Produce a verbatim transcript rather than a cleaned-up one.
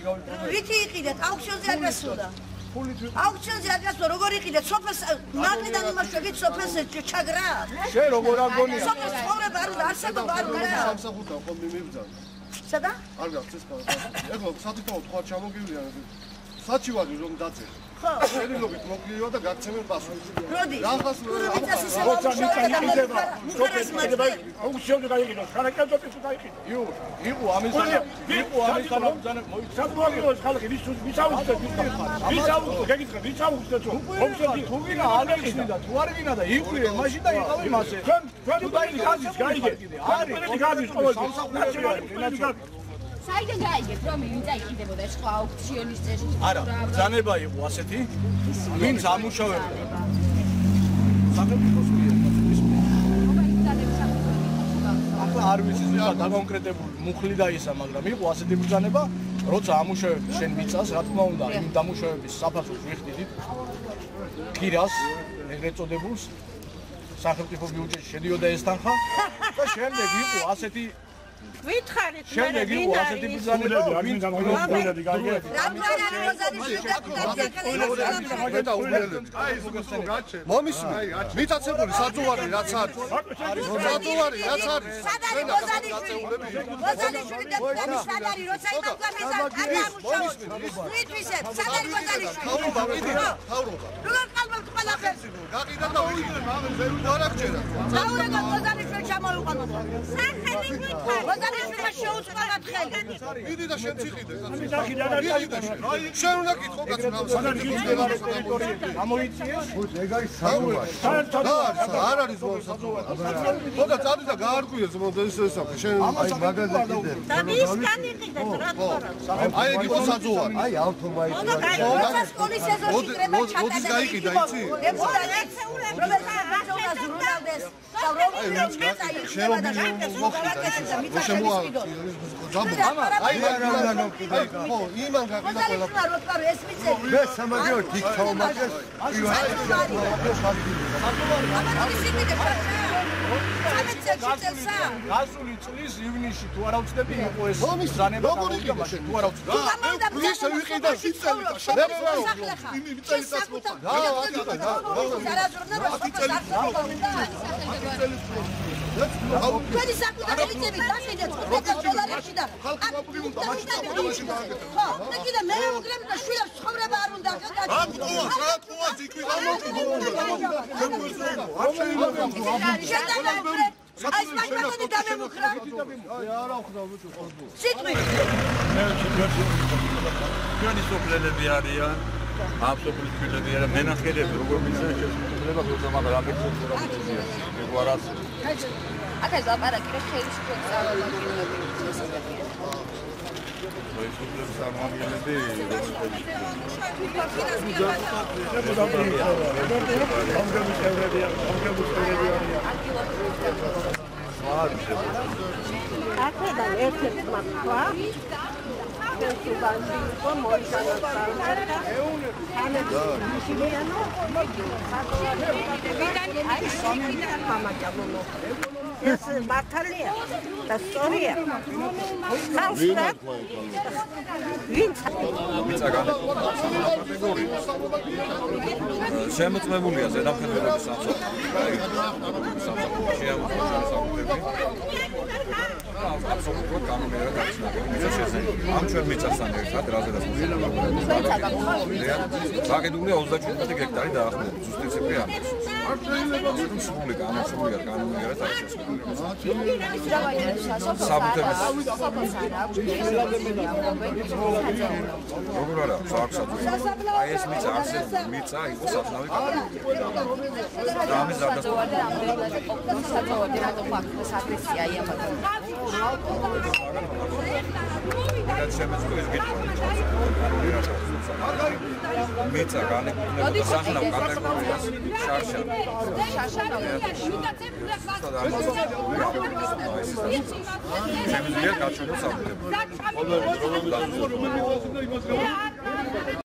რითი იყიდეთ? აუქციონზე არ გასულა. აუქციონზე არ გასულა, როგორ იყიდეთ? სოფელს ნაკლიდან იმაშვებით სოფელს ჩაგრა. შენ როგორ აგონია? სოფელს ცხოვრება არ უნდა, არსებობა არ უნდა. სამსახურთან ხომ მიმებძან. სადა? არ გახსეს ხა. ეხლა სათითაოდ თქვა ჩამოგივია. საჩივარი რომ დაწერ. ხო. შენილობით მოგივა და გაგცემენ პასუხი. როდი? რახას მიწას ისე მოვშორდა. მუხარას მაწყე. აუქციონზე გაიგინო. ხარაკაზოტის გაიგინო. იუ, იყო ამისანა. იყო ამისანა ბძანა მოიცადუაგიროს ხალხი ვის ვის აუქციონს ვის აუქციონს გაგიწყე ვის აუქციონს აუქციონი თუ ვინა ალექსი და თუ არ ვინა და იყვირე მაშინ და იყავი მასე. ჩვენ ჩვენ უბრალოდ გაზის გაიგე. არის პირველი გაზის ყოველ სამსახური გაზის საიდან გაიგეთ რომ ვინც აიყიდებოდა ეს ხო აუქციონის წესით? არა, ბრძანება იყო ასეთი, ვინც ამუშავებდა. სახელმწიფოს მიერ. ახლა არ ვიცი ზუსტად დაკონკრეტებული მუხლი და ისა, მაგრამ იყო ასეთი ბრძანება, როცა ამუშავებდი შენ მიწას, რა თქმა უნდა, იმ დამუშავების საფასურს ვიხდიდით. ქირას, ეგრეთ წოდებულს, სახელმწიფო ბიუჯეტში შედიოდა ეს თანხა და შემდეგ იყო ასეთი ვითხარით მე შემდეგ იყო ასეთი ბრძანება, ვინც გამოგონებდი გაიგეთ? რამგვარ არის ბოზანიშვილი და მომისმე, მიტაცებული საძოვარი რაც არის. საძოვარი რაც არის. სად არის ბოზანიშვილი? ბოზანიშვილი და ამის სად არის, როცა იმაგვა მეზარ არ ამუშავოთ. მითვისებ, სად არის ბოზანიშვილი? თავრობა, მიდიხარ, თავრობა. როგორ ყალბობთ ყველაფერს? გაყიდა და ვიგინე, მაგრამ ვერ დაარჩერა. თავრობა ბოზანიშვილი ჩამოიყვანოთ. სახელი გითხარ. ბოზანიშვილმა შეუწყალათ ხელი. მიდი და შენ ციხიდე. აი, შენ უნდა გითხო კაცო, გამოიწიეს? ეგ არის საუბარი. არ არის საუბარი. ხოდა წადი და გაარკვიე ეს ეს შენ აი მაგაზე კიდე. და ვისგან იყიდეთ რა თქმა უნდა. აი ეგ იყო საძოვარი. აი ავტომატი. როცა სკოლის სეზონში treba ჩატარდეს. მოდი გაიყიდა იცი? რომელიც ბაზონას ზრუნავდეს და რომელიც მეცა იხდება და მოხდა და შემოა ჯამბო აი აი ხო იმან გაყიდა ყველა როცა ეს მიწები მე სამაგიო TikTok მაგას პირველი გასული წლის ივნისში თუ არა უცდები იყო ეს ბრძანება როგორ იყიდა შენ თუ არა უცდები ის ვიყიდა სიცელი და შენ იმი მიწელისას მოხდა რა თქვენი საკუთარი მიწები დასიდეთ ხუთმეტ დოლარებში და ხალხი უნდა ხო და კიდე მე ვუგრებ და შვილებს ცხოვრება არ უნდა რა თქვა რა თქვა იქვი აი მაგალითად დამემუხრა აი არა ხვდა ბიჭო ხოსბო სიტყვი ჩვენი სოფლელები არიან აბსოლუტურად ჩვენები არა მენახელები როგორ მისცენ შესაძლებლობა გულზე მაგრამ რა გეცოცხლო რა გეცია მეგვარას აკაც ლაპარაკი რა ხელის პროცესები შესაძლებელია ეს სოფლების წარმომადგენლები აქედან ერთ-ერთი მართვა სუბანდი იყო მოიხანა ეუნები მიშილიანო აი სამიდან ამაჭამო ეს მართალია და სწორია ხალხსა ვინც მიწაგან კატეგორია შემოწმებულია ზედამხედველობის სამსახური სამსახური შეამოწმებს აბსოლუტურად კანონიერად არის ნაგები შესაძლებელი ამ ჩვენ მიწასთან ერთად რაზედაც საკიდულია ოცდაშვიდი გექტარი დაახლოებით ზუსტი ციფრი არის ამ სრული განსხვავებაა კანონიერად არის შესაძლებელი როგორ არა აქვს აი ეს მიწა არსებობს მიწა იყო საფნავი კატეგორია და ამის ზარდასწორად რაც შემეძლოს მიწა განეკუთვნება საფნავ კატეგორიას შარშა შემეძლია გაჩვენოს ამ